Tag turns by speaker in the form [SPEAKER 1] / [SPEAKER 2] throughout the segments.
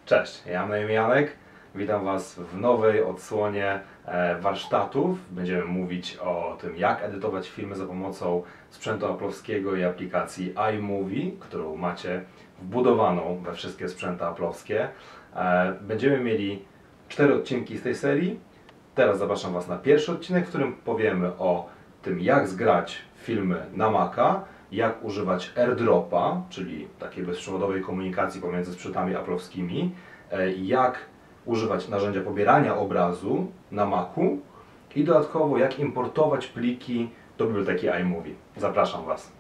[SPEAKER 1] Cześć, ja mam na imię Janek. Witam Was w nowej odsłonie warsztatów. Będziemy mówić o tym, jak edytować filmy za pomocą sprzętu Apple'owskiego i aplikacji iMovie, którą macie wbudowaną we wszystkie sprzęty Apple'owskie. Będziemy mieli 4 odcinki z tej serii. Teraz zapraszam Was na pierwszy odcinek, w którym powiemy o tym, jak zgrać filmy na Maca, jak używać AirDropa, czyli takiej bezprzewodowej komunikacji pomiędzy sprzętami Apple'owskimi, jak używać narzędzia pobierania obrazu na Macu i dodatkowo jak importować pliki do biblioteki iMovie. Zapraszam Was.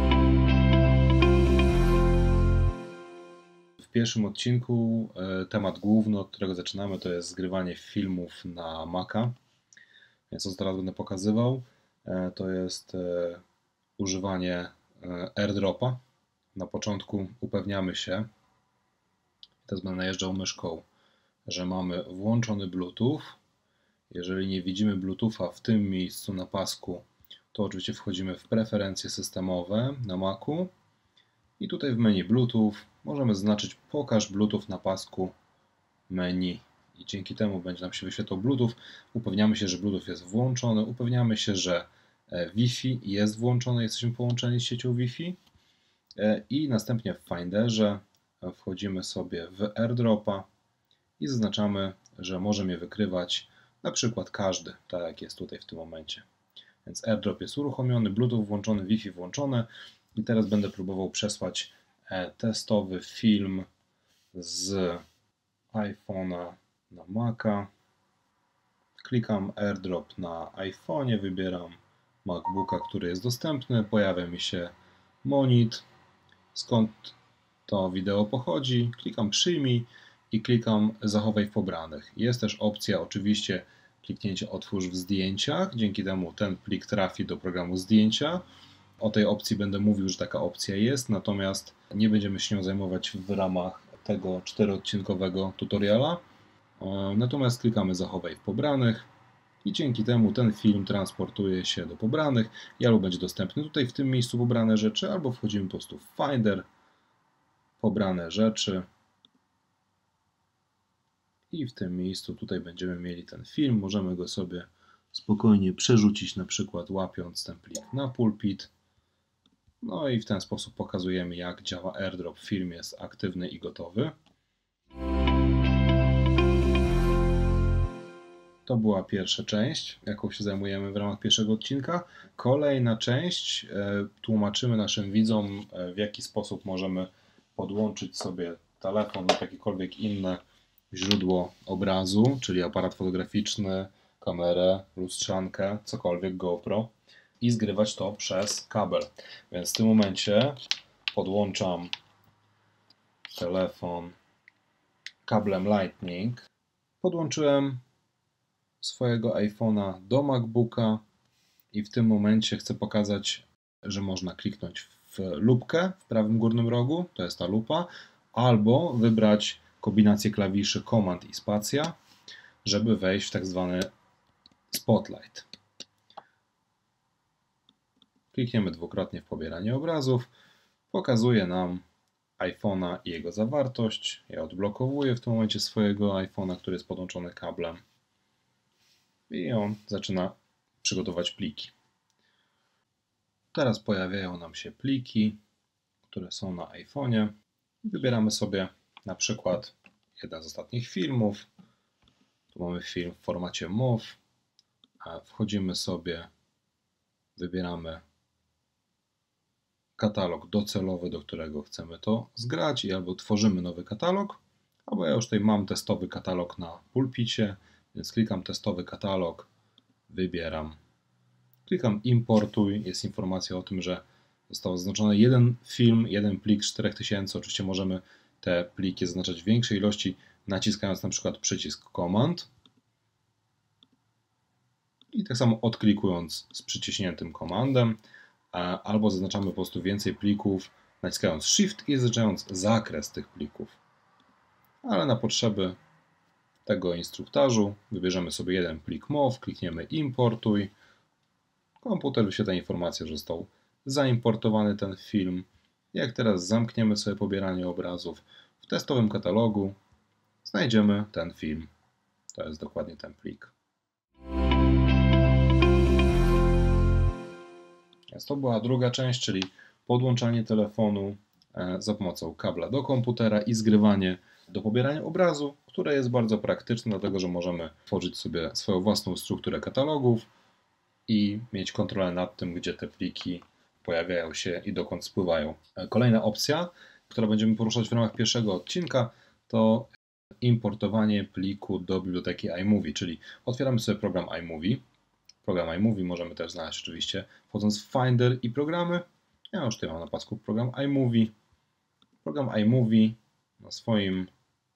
[SPEAKER 1] W pierwszym odcinku temat główny, od którego zaczynamy, to jest zgrywanie filmów na Maca. Więc co teraz będę pokazywał, to jest używanie AirDropa. Na początku upewniamy się, teraz będę najeżdżał myszką, że mamy włączony Bluetooth. Jeżeli nie widzimy Bluetootha w tym miejscu na pasku, to oczywiście wchodzimy w preferencje systemowe na Macu i tutaj w menu Bluetooth możemy zaznaczyć pokaż Bluetooth na pasku menu i dzięki temu będzie nam się wyświetlał Bluetooth. Upewniamy się, że Bluetooth jest włączony, upewniamy się, że Wi-Fi jest włączone, jesteśmy połączeni z siecią Wi-Fi i następnie w Finderze wchodzimy sobie w AirDropa i zaznaczamy, że może mnie wykrywać na przykład każdy, tak jak jest tutaj w tym momencie. Więc AirDrop jest uruchomiony, Bluetooth włączony, Wi-Fi włączone i teraz będę próbował przesłać testowy film z iPhone'a na Maca. Klikam AirDrop na iPhone'ie, wybieram MacBooka, który jest dostępny, pojawia mi się monit, skąd to wideo pochodzi, klikam przyjmij i klikam zachowaj w pobranych. Jest też opcja oczywiście kliknięcia otwórz w zdjęciach, dzięki temu ten plik trafi do programu zdjęcia. O tej opcji będę mówił, że taka opcja jest, natomiast nie będziemy się nią zajmować w ramach tego 4-odcinkowego tutoriala. Natomiast klikamy zachowaj w pobranych i dzięki temu ten film transportuje się do pobranych i albo będzie dostępny tutaj w tym miejscu pobrane rzeczy, albo wchodzimy po prostu w Finder, pobrane rzeczy i w tym miejscu tutaj będziemy mieli ten film. Możemy go sobie spokojnie przerzucić, na przykład łapiąc ten plik na pulpit. No i w ten sposób pokazujemy, jak działa AirDrop. Film jest aktywny i gotowy. To była pierwsza część, jaką się zajmujemy w ramach pierwszego odcinka. Kolejna część tłumaczymy naszym widzom, w jaki sposób możemy podłączyć sobie telefon lub jakiekolwiek inne źródło obrazu, czyli aparat fotograficzny, kamerę, lustrzankę, cokolwiek, GoPro i zgrywać to przez kabel. Więc w tym momencie podłączam telefon kablem Lightning. Podłączyłem swojego iPhone'a do MacBooka i w tym momencie chcę pokazać, że można kliknąć w lupkę w prawym górnym rogu, to jest ta lupa, albo wybrać kombinację klawiszy Command i Spacja, żeby wejść w tak zwany Spotlight. Klikniemy dwukrotnie w pobieranie obrazów, pokazuje nam iPhone'a i jego zawartość. Ja odblokowuję w tym momencie swojego iPhone'a, który jest podłączony kablem i on zaczyna przygotować pliki. Teraz pojawiają nam się pliki, które są na iPhone'ie. Wybieramy sobie na przykład jeden z ostatnich filmów. Tu mamy film w formacie MOV. Wchodzimy sobie, wybieramy katalog docelowy, do którego chcemy to zgrać i albo tworzymy nowy katalog, albo ja już tutaj mam testowy katalog na pulpicie, więc klikam testowy katalog, wybieram, klikam importuj, jest informacja o tym, że został zaznaczony jeden film, jeden plik z 4000, oczywiście możemy te pliki zaznaczać w większej ilości, naciskając na przykład przycisk Command i tak samo odklikując z przyciśniętym komandem, albo zaznaczamy po prostu więcej plików, naciskając Shift i zaznaczając zakres tych plików. Ale na potrzeby tego instruktażu wybierzemy sobie jeden plik MOV, klikniemy importuj. Komputer wyświetla informację, że został zaimportowany ten film. Jak teraz zamkniemy sobie pobieranie obrazów w testowym katalogu, znajdziemy ten film. To jest dokładnie ten plik. Więc to była druga część, czyli podłączanie telefonu za pomocą kabla do komputera i zgrywanie do pobierania obrazu, które jest bardzo praktyczne, dlatego że możemy tworzyć sobie swoją własną strukturę katalogów i mieć kontrolę nad tym, gdzie te pliki pojawiają się i dokąd spływają. Kolejna opcja, która będziemy poruszać w ramach pierwszego odcinka, to importowanie pliku do biblioteki iMovie, czyli otwieramy sobie program iMovie. Program iMovie możemy też znaleźć oczywiście wchodząc w Finder i programy. Ja już tutaj mam na pasku program iMovie. Program iMovie na swoim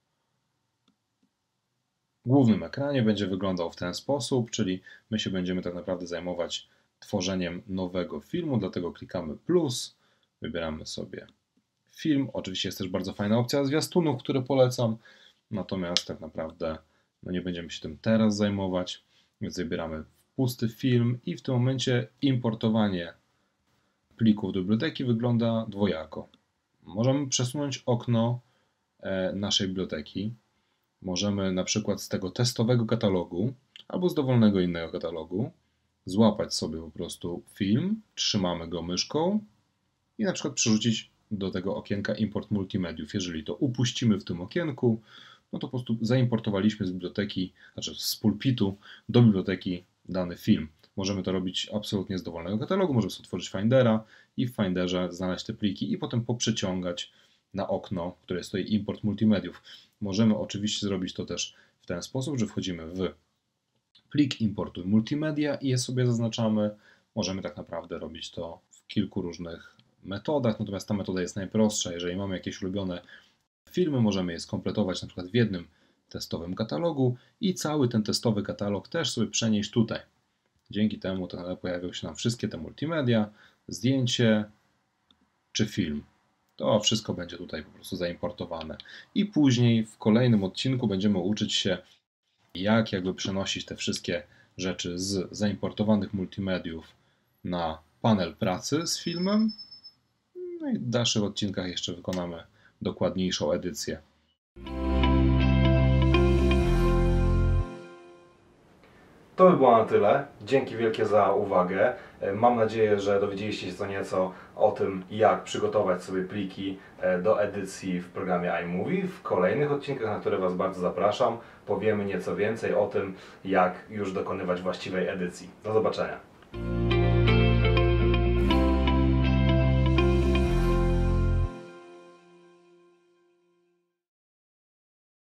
[SPEAKER 1] głównym ekranie będzie wyglądał w ten sposób, czyli my się będziemy tak naprawdę zajmować tworzeniem nowego filmu, dlatego klikamy plus, wybieramy sobie film. Oczywiście jest też bardzo fajna opcja zwiastunów, które polecam, natomiast tak naprawdę nie będziemy się tym teraz zajmować, więc wybieramy pusty film i w tym momencie importowanie plików do biblioteki wygląda dwojako. Możemy przesunąć okno naszej biblioteki. Możemy na przykład z tego testowego katalogu albo z dowolnego innego katalogu złapać sobie po prostu film, trzymamy go myszką i na przykład przerzucić do tego okienka import multimediów. Jeżeli to upuścimy w tym okienku, no to po prostu zaimportowaliśmy z biblioteki, znaczy z pulpitu do biblioteki dany film. Możemy to robić absolutnie z dowolnego katalogu, możemy sobie otworzyć Findera i w Finderze znaleźć te pliki i potem poprzeciągać na okno, które stoi import multimediów. Możemy oczywiście zrobić to też w ten sposób, że wchodzimy w plik importuj multimedia i je sobie zaznaczamy. Możemy tak naprawdę robić to w kilku różnych metodach, natomiast ta metoda jest najprostsza. Jeżeli mamy jakieś ulubione filmy, możemy je skompletować na przykład w jednym testowym katalogu i cały ten testowy katalog też sobie przenieść tutaj. Dzięki temu tak naprawdę pojawią się nam wszystkie te multimedia, zdjęcie czy film. To wszystko będzie tutaj po prostu zaimportowane. I później w kolejnym odcinku będziemy uczyć się, jak przenosić te wszystkie rzeczy z zaimportowanych multimediów na panel pracy z filmem. No i w dalszych odcinkach jeszcze wykonamy dokładniejszą edycję. To by było na tyle. Dzięki wielkie za uwagę. Mam nadzieję, że dowiedzieliście się co nieco o tym, jak przygotować sobie pliki do edycji w programie iMovie. W kolejnych odcinkach, na które Was bardzo zapraszam, powiemy nieco więcej o tym, jak już dokonywać właściwej edycji. Do zobaczenia.